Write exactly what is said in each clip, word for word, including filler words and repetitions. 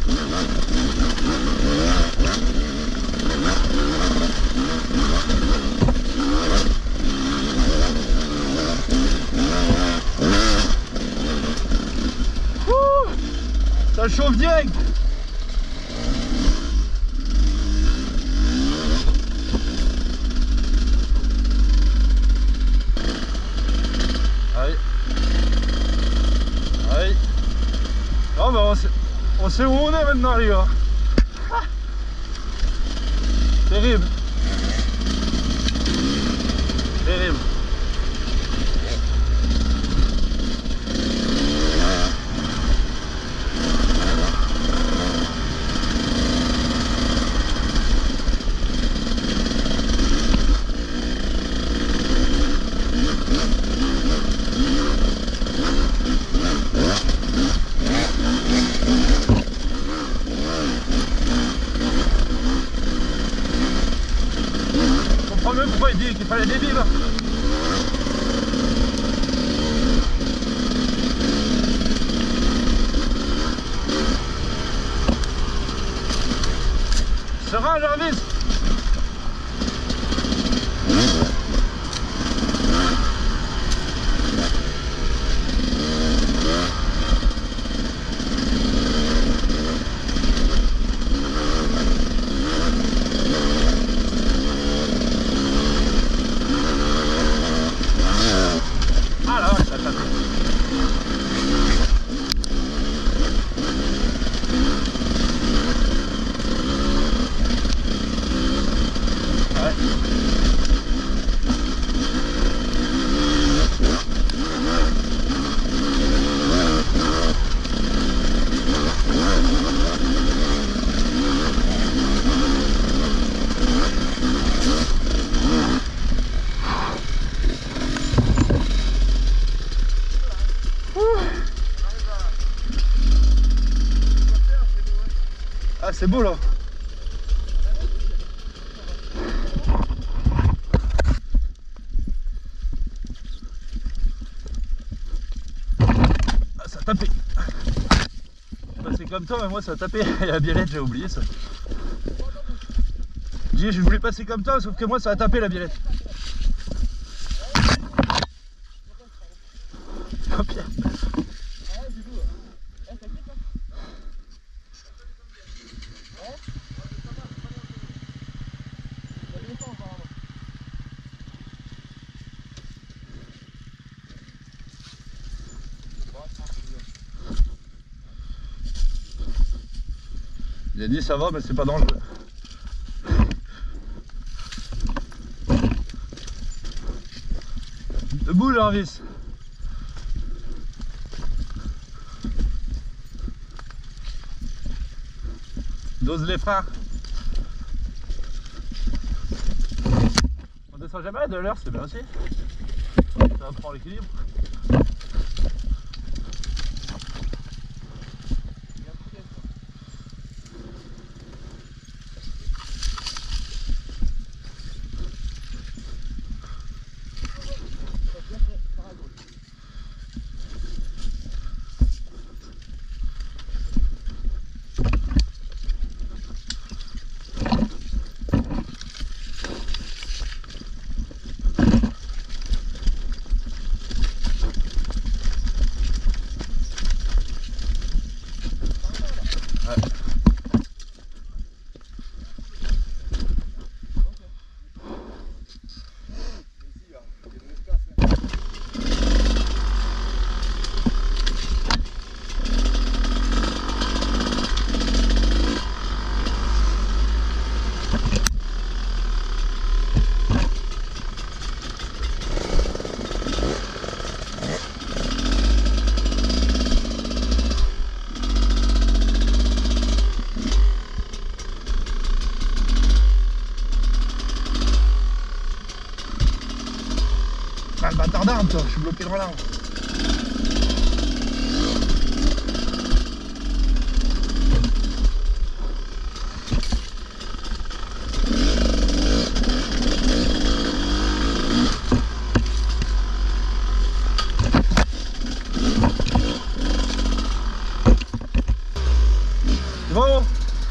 Ouh, ça chauffe direct. Allez. Allez. Oh bah on sait, on sait où on est maintenant les gars. Ah. Terrible. Terrible. Je comprends même pourquoi il dit qu'il fallait des billes. Serein, Jarvis. Ah la vache, ça tape. Ouais. Ah c'est beau là. Ah ça a tapé. Bah, c'est comme toi mais moi ça a tapé. La biellette j'ai oublié ça. Je dis je voulais passer comme toi sauf que moi ça a tapé la biellette. Oh Pierre. Il a dit ça va mais c'est pas dangereux. Debout Jarvis. Dose les freins. On descend jamais de l'heure, c'est bien aussi. Ça apprend l'équilibre. Ah, le bâtard d'arbre toi, je suis bloqué dans l'arbre. Bon.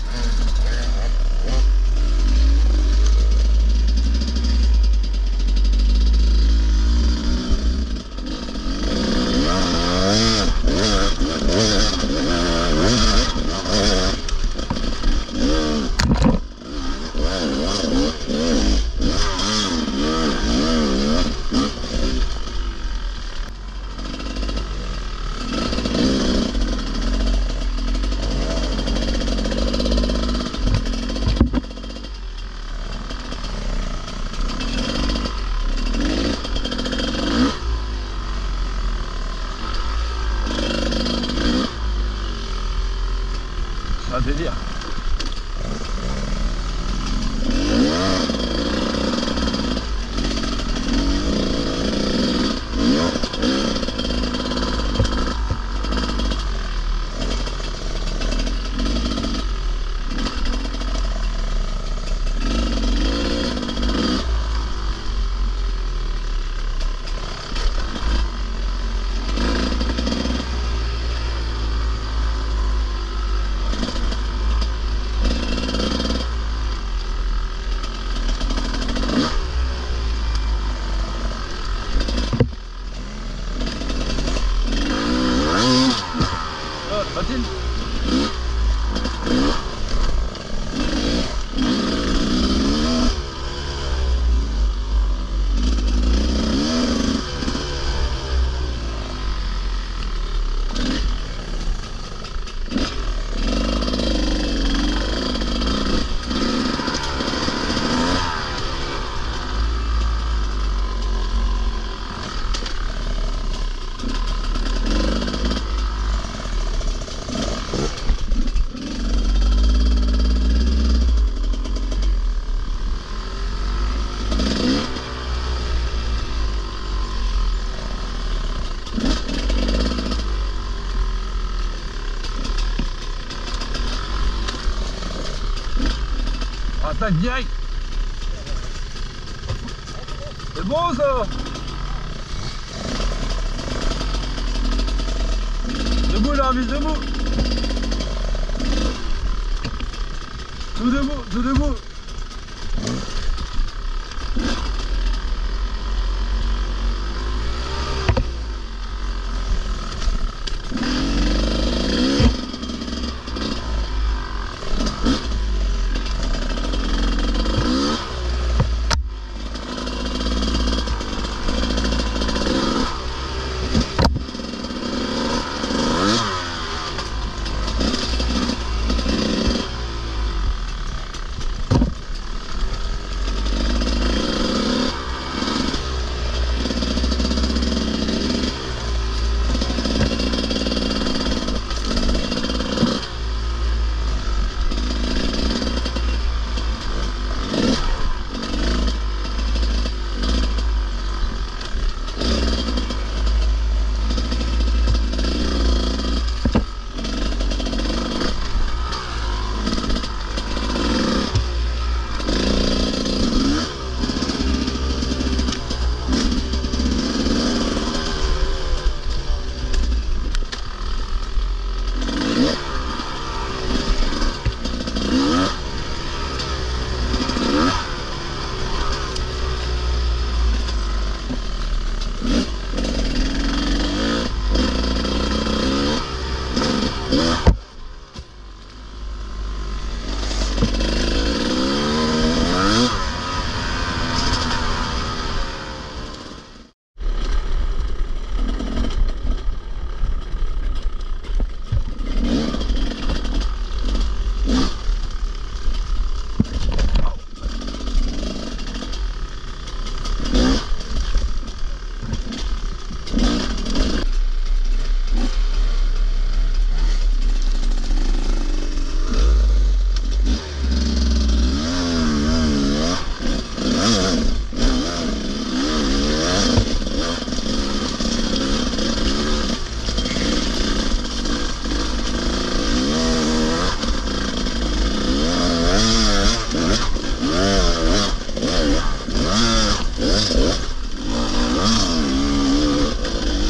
Un délire. Patine. Attends, direct. C'est bon ça. Debout là, mise debout. Tout debout, tout debout.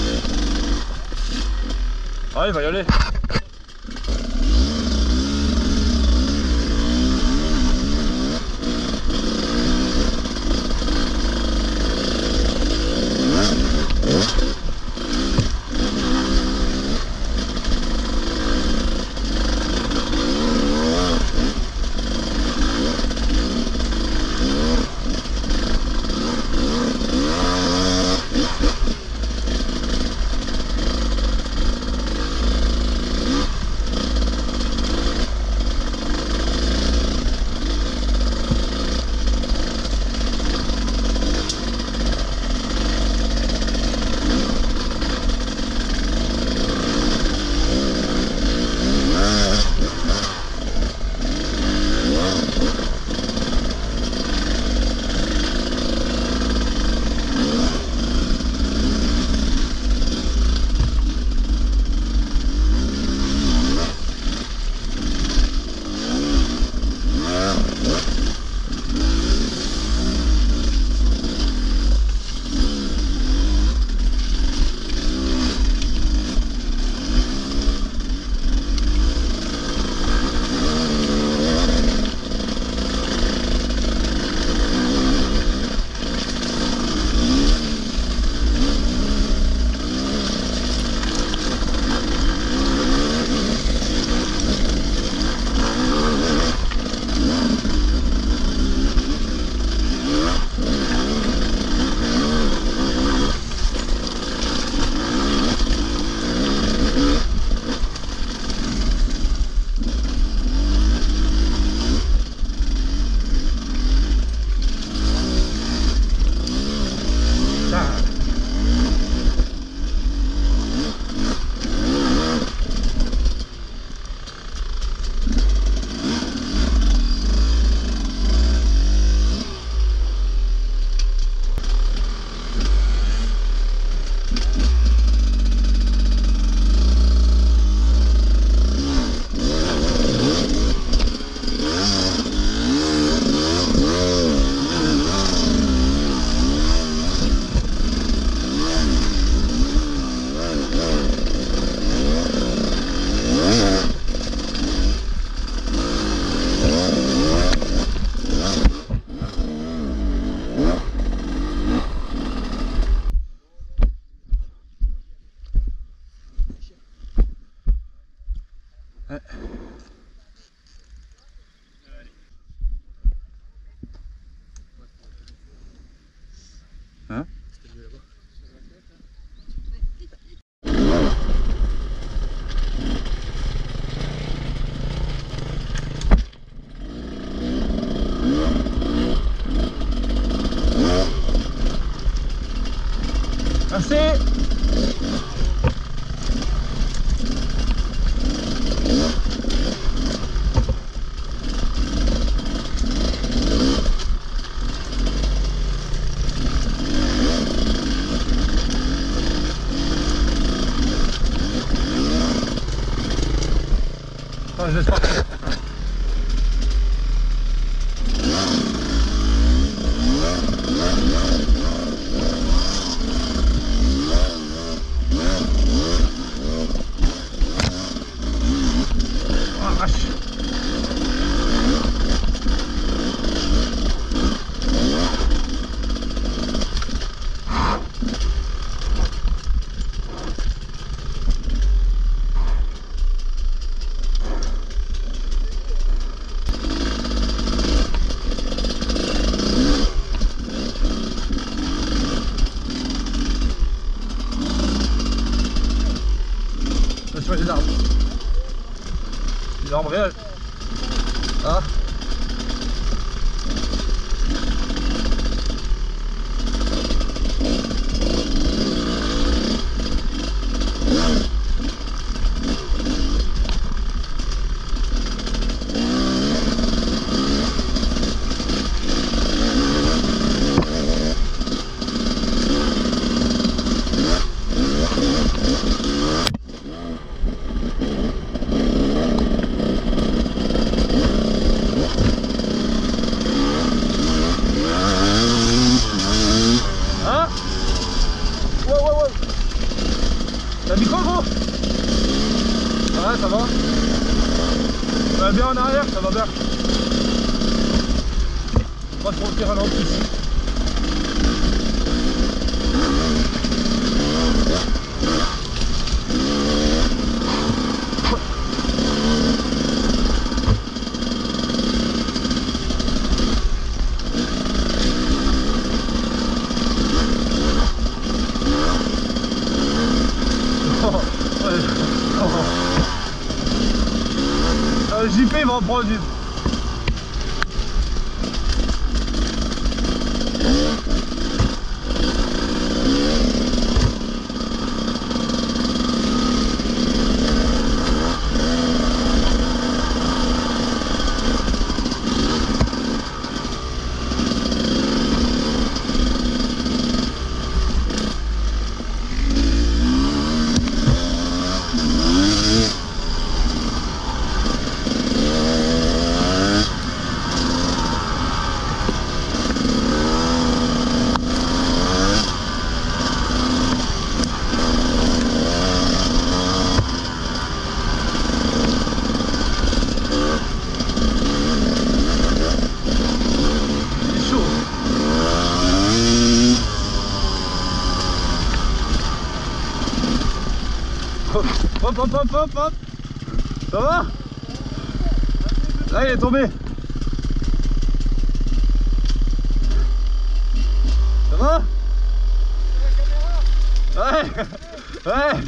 Ah, il va y aller. laisse partir. Ah vache. Sur les arbres. Les arbres réels. Ah. T'as mis quoi gros? Ouais ça va. Ça va bien en arrière, ça va bien. Pas trop le terrain en plus. Euh, J P il va en prendre une. Hop hop hop hop hop. Ça va? Là il est tombé. Ça va? Ouais. Ouais.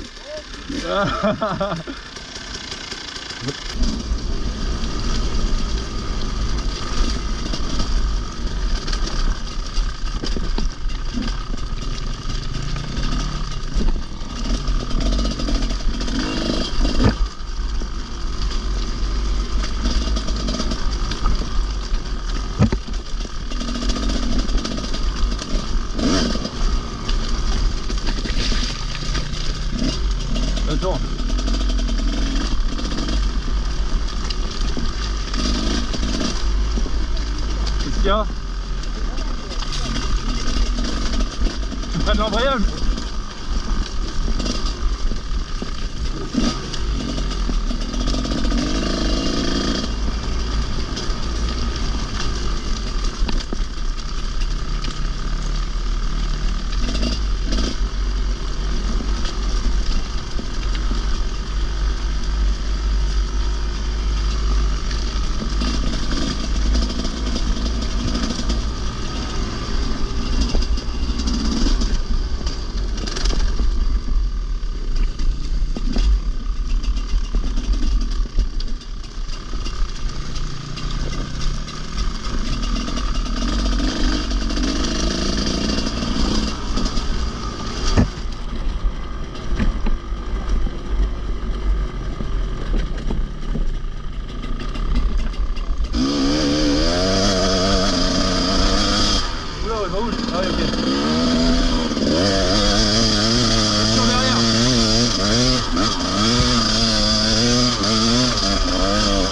Attends. Qu'est-ce qu'il y a? Tu prends de l'embrayage?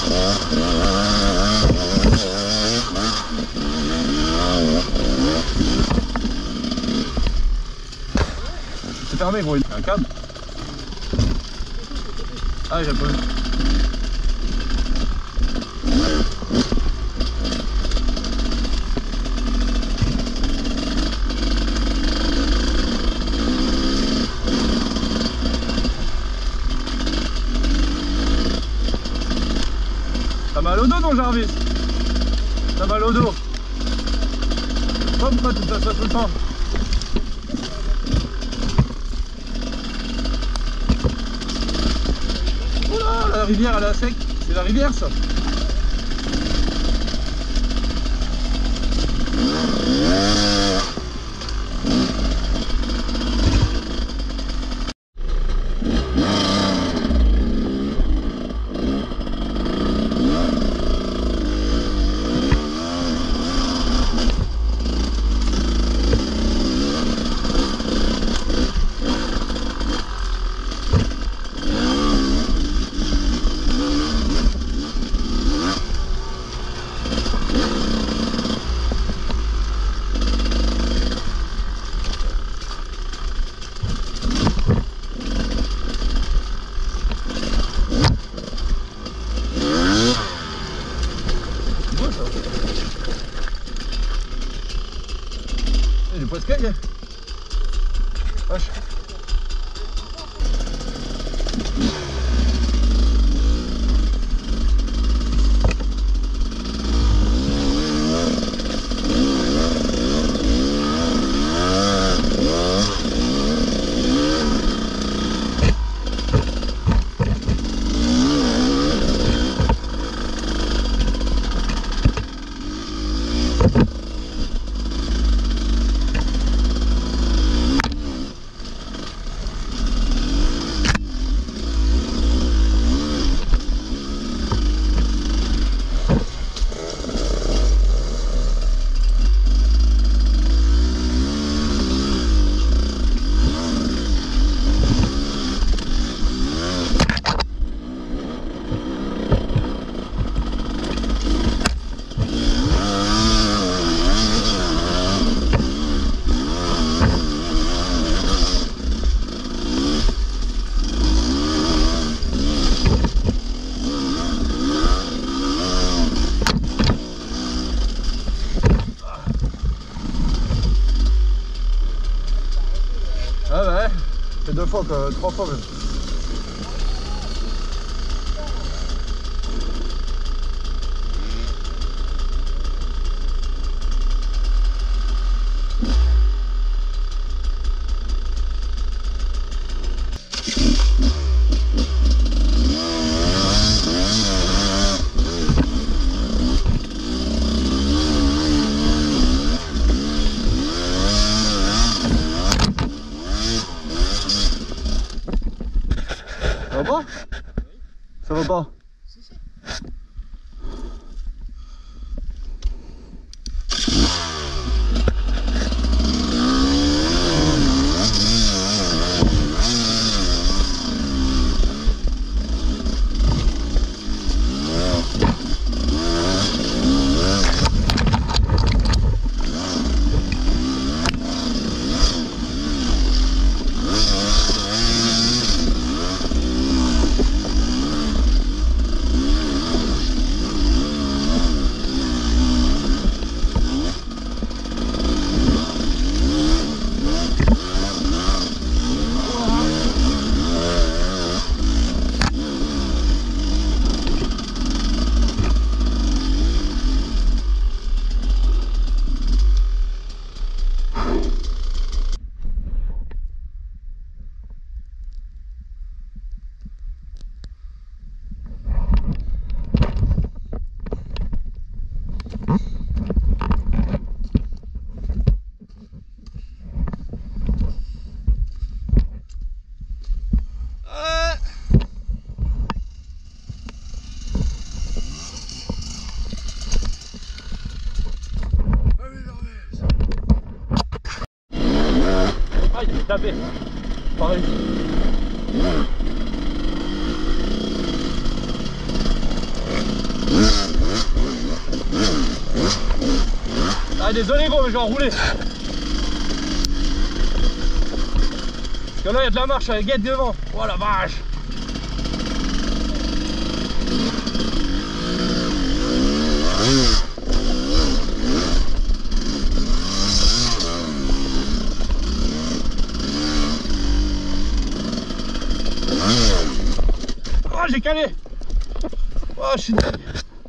C'est fermé gros, il y a un câble. Ah j'ai pas vu. T'as mal au dos ton Jarvis? T'as mal au dos? Pourquoi tu t'assois tout le temps? Oula, la rivière elle est à sec. C'est la rivière ça. Il y a du poiscaille. Vache. Ah bah ouais, c'est deux fois, quoi, trois fois même. Ça va pas? Ça va pas? Si, si. Ah, il s'est tapé. Pareil. Ah désolé gros mais je vais enrouler. Parce que là il y a de la marche avec guette devant. Oh la vache. Oh j'ai calé. Oh je suis dingue.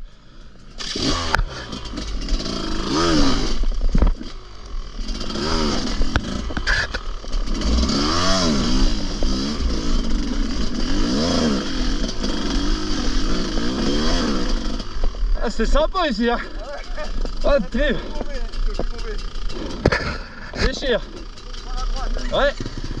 Ah, c'est sympa ici hein. Ah trip. Déchire. Ouais.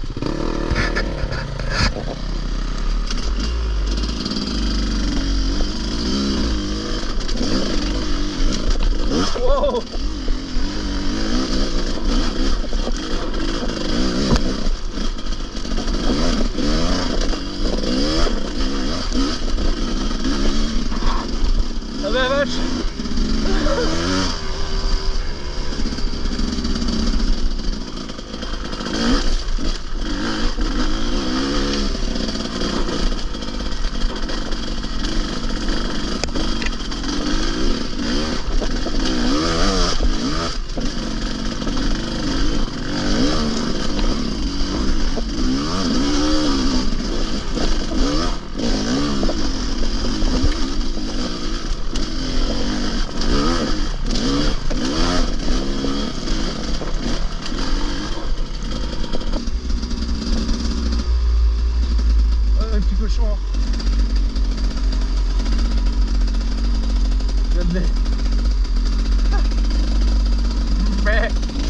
Wow. Ah ben vache. Un petit cochon. Hein. Regardez. Mais.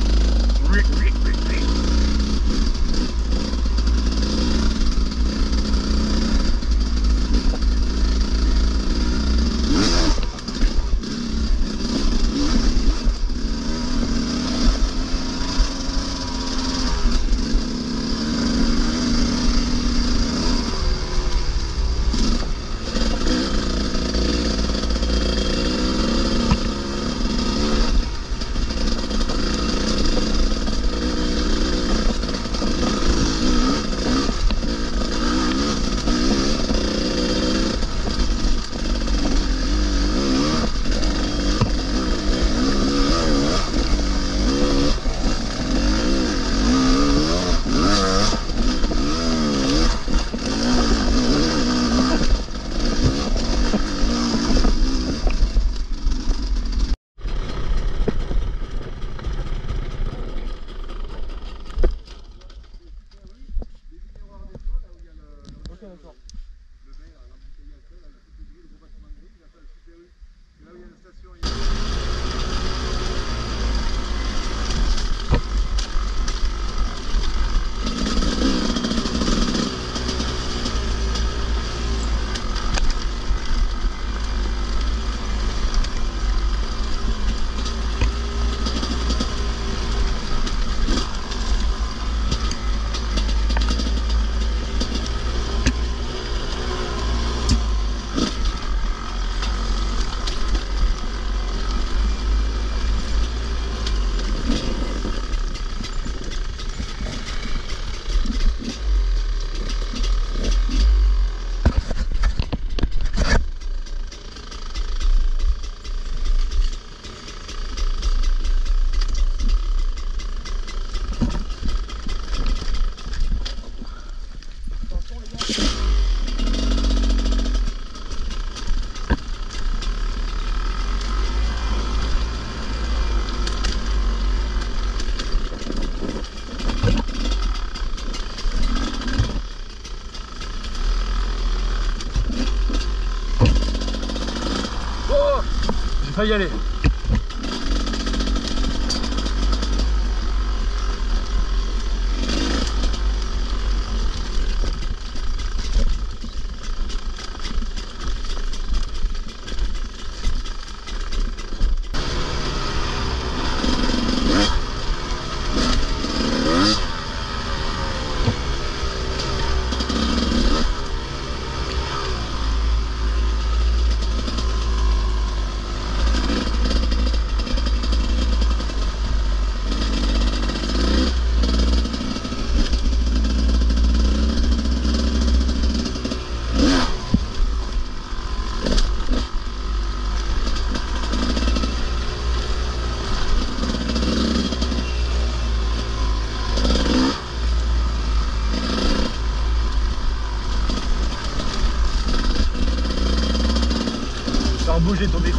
J'ai failli y aller.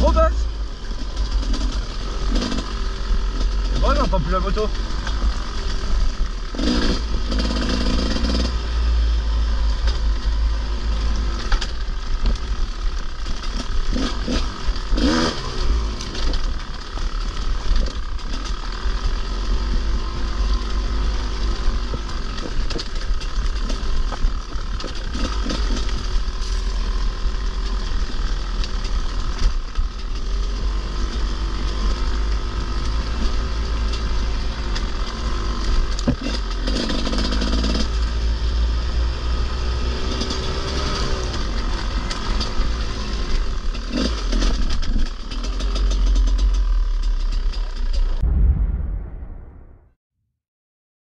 trop basse. Oh, j'entends plus la moto.